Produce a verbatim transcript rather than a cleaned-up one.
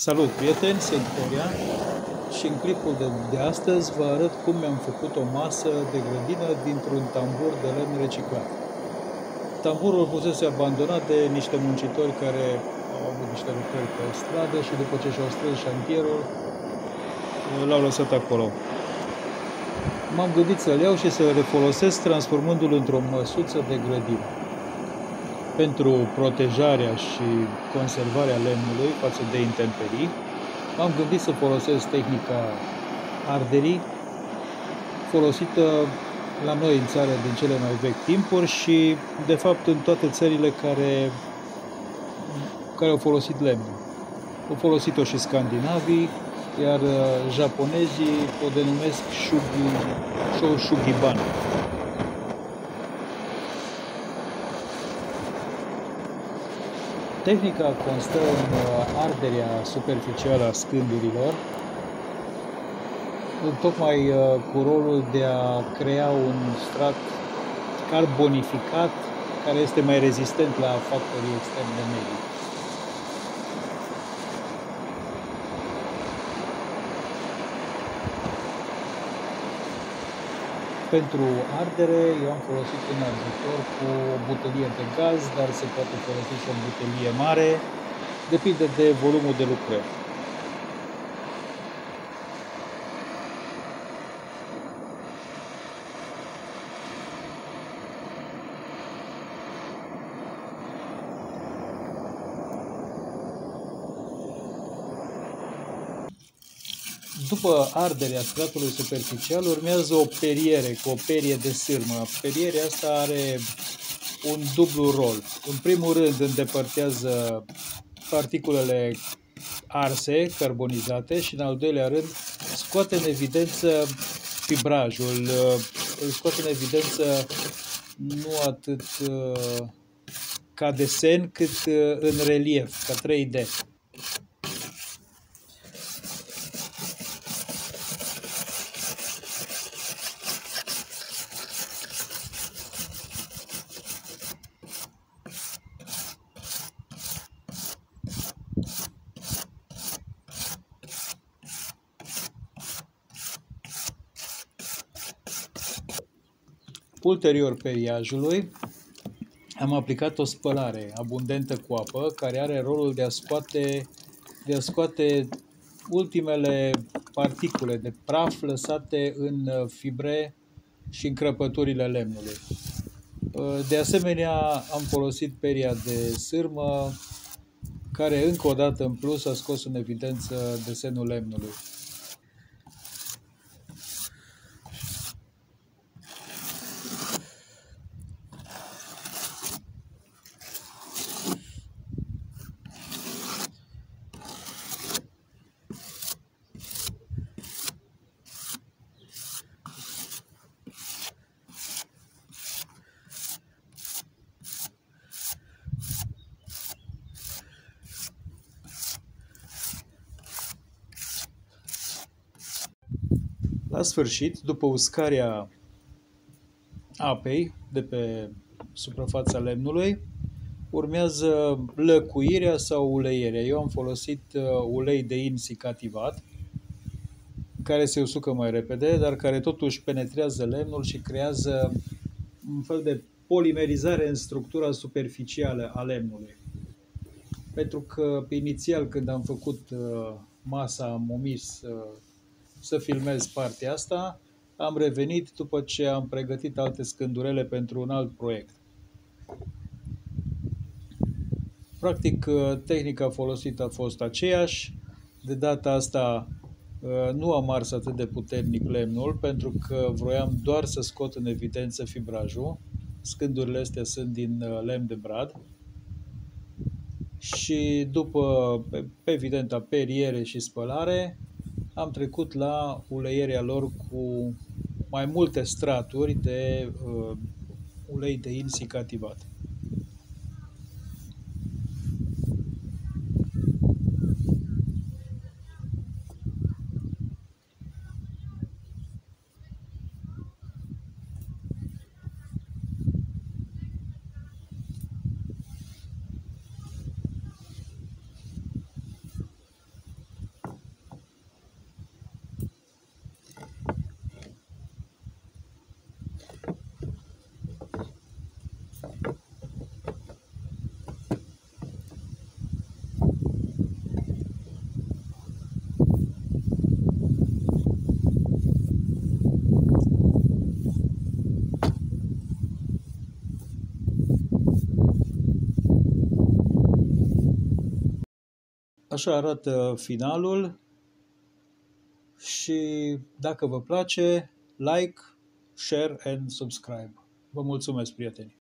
Salut, prieteni, sunt Horia și în clipul de, de astăzi vă arăt cum mi-am făcut o masă de grădină dintr-un tambur de lemn reciclat. Tamburul fusese abandonat de niște muncitori care au avut niște lucrări pe stradă și după ce și-au strâns șantierul, l-au lăsat acolo. M-am gândit să-l iau și să-l refolosesc transformându-l într-o măsuță de grădină. Pentru protejarea și conservarea lemnului față de intemperii, m-am gândit să folosesc tehnica arderii, folosită la noi în țară din cele mai vechi timpuri și, de fapt, în toate țările care, care au folosit lemnul. Au folosit-o și scandinavii, iar japonezii o denumesc shugi, shoushugibana. Tehnica constă în arderea superficială a scândurilor, tocmai cu rolul de a crea un strat carbonificat care este mai rezistent la factorii externi de mediu. Pentru ardere eu am folosit un ardetor cu o butelie de gaz, dar se poate folosi și o butelie mare, depinde de volumul de lucrări. După arderea stratului superficial urmează o periere cu o perie de sârmă. Perierea asta are un dublu rol. În primul rând îndepărtează particulele arse, carbonizate, și în al doilea rând scoate în evidență fibrajul, îl scoate în evidență nu atât ca desen cât în relief, ca trei D. Ulterior periajului, am aplicat o spălare abundentă cu apă, care are rolul de a scoate, de a scoate ultimele particule de praf lăsate în fibre și în crăpăturile lemnului. De asemenea, am folosit peria de sârmă, care încă o dată în plus a scos în evidență desenul lemnului. La sfârșit, după uscarea apei de pe suprafața lemnului, urmează lăcuirea sau uleierea. Eu am folosit ulei de in cativat, care se usucă mai repede, dar care totuși penetrează lemnul și creează un fel de polimerizare în structura superficială a lemnului. Pentru că inițial, când am făcut masa, am omis să filmez partea asta, am revenit după ce am pregătit alte scândurele pentru un alt proiect. Practic, tehnica folosită a fost aceeași. De data asta nu am ars atât de puternic lemnul, pentru că vroiam doar să scot în evidență fibrajul. Scândurile astea sunt din lemn de brad. Și după, evident, periere și spălare, am trecut la uleierea lor cu mai multe straturi de uh, ulei de in cativat. Așa arată finalul și dacă vă place, like, share and subscribe. Vă mulțumesc, prieteni!